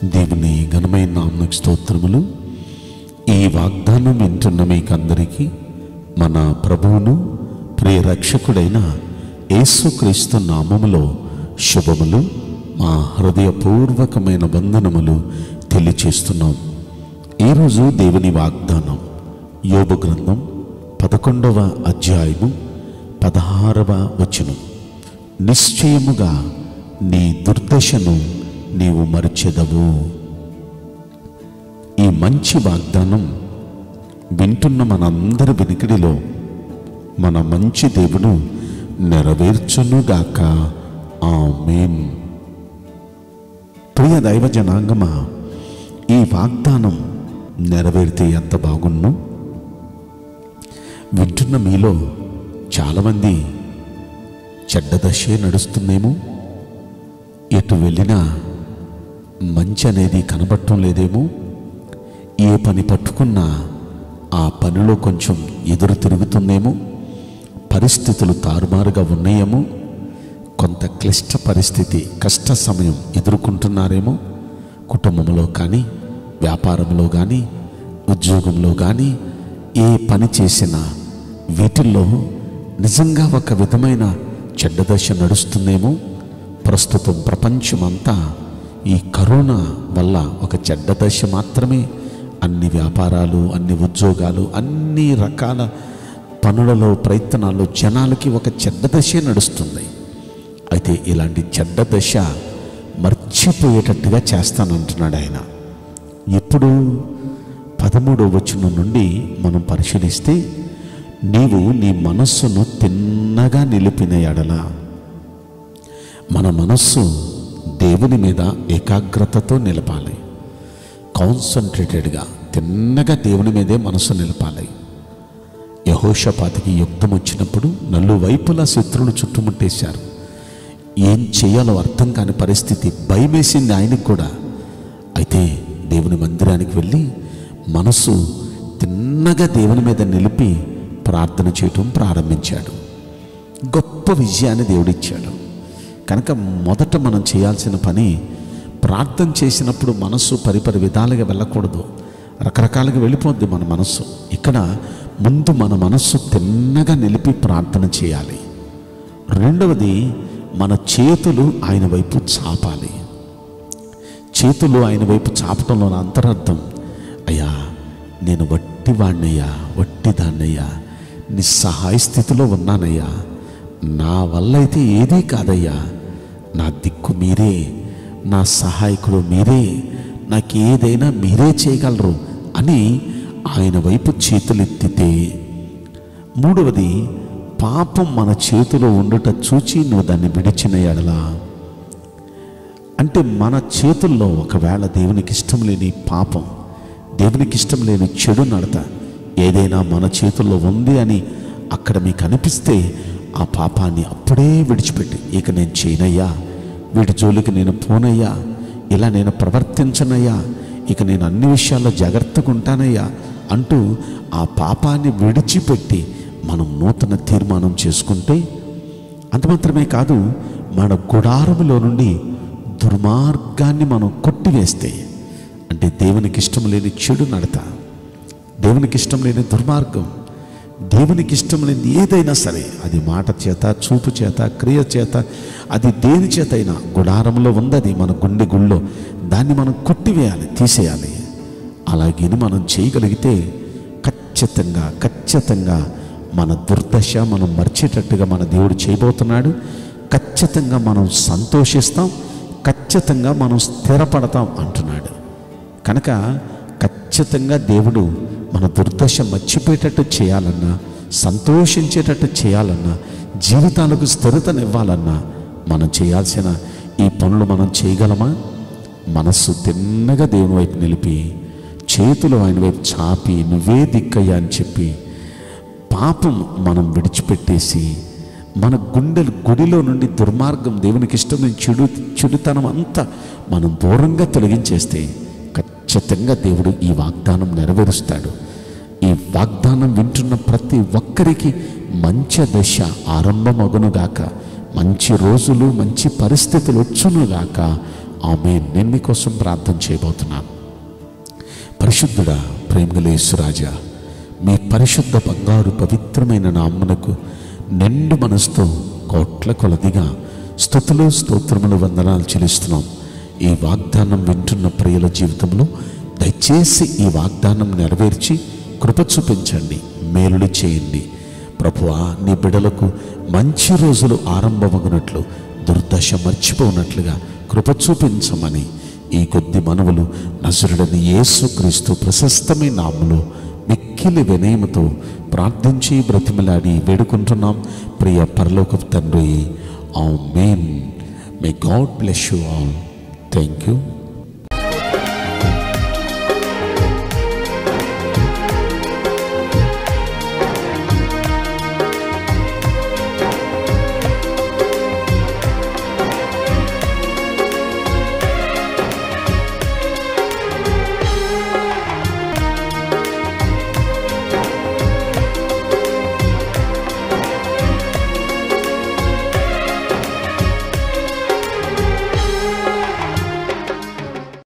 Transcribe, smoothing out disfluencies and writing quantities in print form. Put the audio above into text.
దేవుని ఘనమైన నామమునకు స్తోత్రములు. ఈ వాగ్దానం వింటున్న మీకందరికీ మన ప్రభువును ప్రియ రక్షకుడైన యేసుక్రీస్తు నామములో శుభములు, మా హృదయపూర్వకమైన వందనములు తెలియచేస్తున్నాం. ఈరోజు దేవుని వాగ్దానం యోబు గ్రంథం 11వ అధ్యాయము 16వ వచనం. నిశ్చయముగా నీ దుర్దశను నీవు మరిచెదవు. ఈ మంచి వాగ్దానం వింటున్న మనందరి వినికిడిలో మన మంచి దేవుడు నెరవేర్చునుగాక. ఆమేన్. ప్రియ దైవ జనాంగమా, ఈ వాగ్దానం నెరవేరితే ఎంత బాగున్ను. వింటున్న మీలో చాలామంది చెడ్డ దశే నడుస్తుందేమో, ఎటు వెళ్ళినా మంచి అనేది కనబడటం లేదేమో, ఏ పని పట్టుకున్నా ఆ పనిలో కొంచెం ఎదురు తిరుగుతుందేమో, పరిస్థితులు తారుమారుగా ఉన్నాయేమో, కొంత క్లిష్ట పరిస్థితి, కష్ట సమయం ఎదుర్కొంటున్నారేమో. కుటుంబంలో కానీ, వ్యాపారంలో కానీ, ఉద్యోగంలో కానీ, ఏ పని చేసినా వీటిల్లో నిజంగా ఒక విధమైన చెడ్డ దశ నడుస్తుందేమో. ప్రస్తుతం ప్రపంచమంతా ఈ కరోనా వల్ల ఒక చెడ్డ దశ మాత్రమే. అన్ని వ్యాపారాలు, అన్ని ఉద్యోగాలు, అన్ని రకాల పనులలో, ప్రయత్నాల్లో జనాలకి ఒక చెడ్డ దశే నడుస్తుంది. అయితే ఇలాంటి చెడ్డ దశ మర్చిపోయేటట్టుగా చేస్తానంటున్నాడు ఆయన. ఇప్పుడు 13వ వచనం నుండి మనం పరిశీలిస్తే, నీవు నీ మనస్సును తిన్నగా నిలిపిన ఎడల. మన మనస్సు దేవుని మీద ఏకాగ్రతతో నిలపాలి. కాన్సన్ట్రేటెడ్గా, తిన్నగా దేవుని మీదే మనసు నిలపాలి. యెహోషాపాతుకి యుద్ధం వచ్చినప్పుడు నలువైపులా శత్రువులు చుట్టుముట్టేశారు. ఏం చేయాలో అర్థం కాని పరిస్థితి, భయమేసింది ఆయనకు కూడా. అయితే దేవుని మందిరానికి వెళ్ళి మనసు తిన్నగా దేవుని మీద నిలిపి ప్రార్థన చేయటం ప్రారంభించాడు. గొప్ప విజయాన్ని దేవుడిచ్చాడు. కనుక మొదట మనం చేయాల్సిన పని, ప్రార్థన చేసినప్పుడు మనస్సు పరిపరి విధాలుగా వెళ్ళకూడదు. రకరకాలుగా వెళ్ళిపోద్ది మన మనస్సు. ఇక్కడ ముందు మన మనస్సు తిన్నగా నిలిపి ప్రార్థన చేయాలి. రెండవది, మన చేతులు ఆయన వైపు చాపాలి. చేతులు ఆయన వైపు చాపటంలో అంతరార్థం, అయ్యా నేను వట్టి వాడినయ్యా, వట్టి దాన్నయ్యా, నిస్సహాయ స్థితిలో ఉన్నానయ్యా, నా వల్ల అయితే ఏదీ కాదయ్యా, నా దిక్కు మీరే, నా సహాయకుడు మీరే, నాకు ఏదైనా మీరే చేయగలరు అని ఆయన వైపు చేతులెత్తితే. మూడవది, పాపం మన చేతిలో ఉండుట చూచి నువ్వు దాన్ని విడిచిన ఎడల. అంటే మన చేతుల్లో ఒకవేళ దేవునికి ఇష్టం లేని పాపం, దేవునికి ఇష్టం లేని చెడు నడత ఏదైనా మన చేతుల్లో ఉంది అని అక్కడ మీకు అనిపిస్తే, ఆ పాపాన్ని అప్పుడే విడిచిపెట్టి, ఇక నేను చేయనయ్యా, వీటి జోలికి నేను పోనయ్యా, ఇలా నేను ప్రవర్తించనయ్యా, ఇక నేను అన్ని విషయాల్లో జాగ్రత్తగా ఉంటానయ్యా అంటూ ఆ పాపాన్ని విడిచిపెట్టి మనం నూతన తీర్మానం చేసుకుంటే, అంత మాత్రమే కాదు, మన గుడారములో నుండి దుర్మార్గాన్ని మనం కొట్టివేస్తే, అంటే దేవునికి ఇష్టం లేని చెడు నడత, దేవునికి ఇష్టం లేని దుర్మార్గం, దేవునికి ఇష్టం లేని ఏదైనా సరే, అది మాట చేత, చూపు చేత, క్రియ చేత, అది దేని చేత అయినా గుడారంలో ఉందది మన గుండె గుళ్ళో, దాన్ని మనం కొట్టివేయాలి, తీసేయాలి. అలాగే మనం చేయగలిగితే ఖచ్చితంగా మన దుర్దశ మనం మర్చేటట్టుగా మన దేవుడు చేయబోతున్నాడు. ఖచ్చితంగా మనం సంతోషిస్తాం, ఖచ్చితంగా మనం స్థిరపడతాం అంటున్నాడు. కనుక ఖచ్చితంగా దేవుడు మన దుర్దశ మర్చిపోయేటట్టు చేయాలన్నా, సంతోషించేటట్టు చేయాలన్నా, జీవితాలకు స్థిరతనివ్వాలన్నా మనం చేయాల్సిన ఈ పనులు మనం చేయగలమా? మనస్సు తిన్నగా దేవుని వైపు నిలిపి, చేతులు ఆయన వైపు చాపి, నువ్వే దిక్కయ్యా అని చెప్పి, పాపం మనం విడిచిపెట్టేసి, మన గుడిలో నుండి దుర్మార్గం, దేవునికి ఇష్టం చెడుతనం అంతా మనం దూరంగా తొలగించేస్తే ఖచ్చితంగా దేవుడు ఈ వాగ్దానం నెరవేరుస్తాడు. ఈ వాగ్దానం వింటున్న ప్రతి ఒక్కరికి మంచి దశ ఆరంభమగునుగాక, మంచి రోజులు, మంచి పరిస్థితులు వచ్చునుగాక. ఆమేన్. నేను మీకోసం ప్రార్థన చేయబోతున్నాను. పరిశుద్ధుడా, ప్రేమగల యేసురాజా, మీ పరిశుద్ధ బంగారు పవిత్రమైన నామమునకు నిండు మనసుతో కోట్ల కొలదిగా స్తుతులు స్తోత్రములు వందనాలు చెల్లిస్తున్నాం. ఈ వాగ్దానం వింటున్న ప్రియుల జీవితంలో దయచేసి ఈ వాగ్దానం నెరవేర్చి కృప చూపించండి, మేలులు చేయండి. ప్రభువా, నీ బిడ్డలకు మంచి రోజులు ఆరంభమగునట్లు, దుర్దశ మర్చిపోనట్లుగా కృప చూపించమని ఈ కొద్ది మనవులు నజరుడని యేసుక్రీస్తు ప్రశస్తమైన నామములో మిక్కిలి వినయముతో ప్రార్థించి బ్రతిమలాడి వేడుకుంటున్నాం ప్రియ పరలోకపు తండ్రి. Amen. May god bless you all. Thank you.